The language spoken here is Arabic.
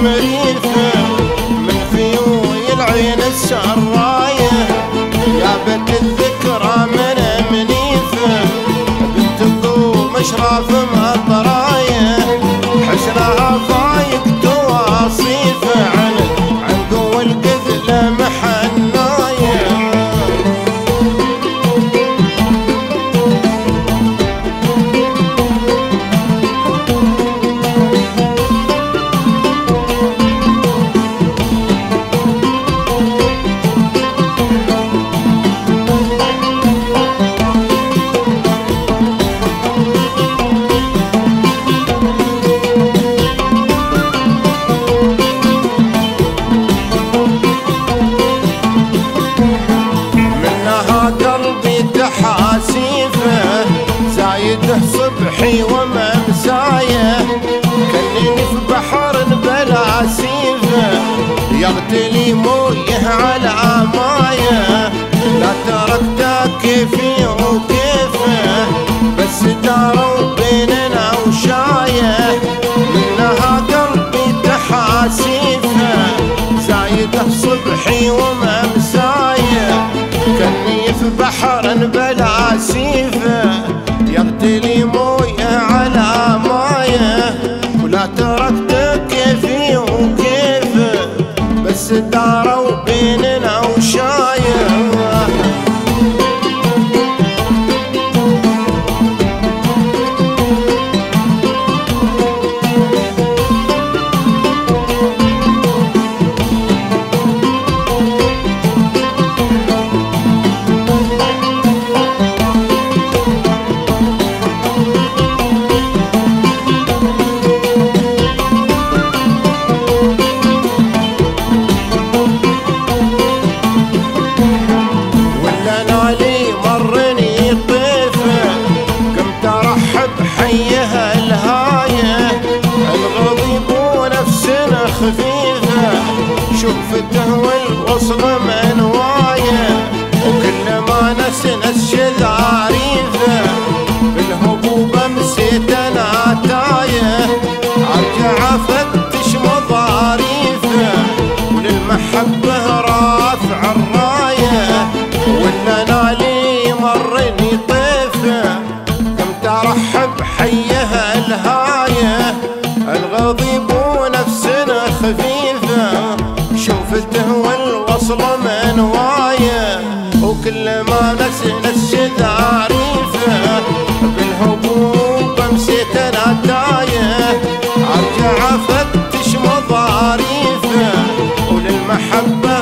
مريفة من فيوي العين السراية جابت الذكرى من منيفة بنت قوم اشراف مطراية حسنها فايق تواصيفة عن قوى القذلة محناية. حاسيفه زايده صبحي وممسايه كنني في بحر بلا سيفه يغتلي مويه على مايه لا تركته كيفي وكيفه بس داروا بيننا وشايه منها قلبي تحاسيفه زايده صبحي وممسايه كني في بحر بلا سيفه يغتلي مويه على مايه ولا تركت كيفي وكيفه بس داروا بيننا وشايه. حيها الهاية الغضيب ونفسنا خفيفة شوفته والوصل منواية وكل ما نسنس شذاريفة بالهبوب مسيت انا تايه ارجع افتش مضاريفة وللمحبة رافع الراية ولا نالي مرني طيفة ترحب حيها الهاية الغضيب ونفسنا خفيفة شوفته والوصل منواية وكل ما نسنس شذاريفة بالهبوب مسيت انا تايه ارجع افتش مضاريفة وللمحبة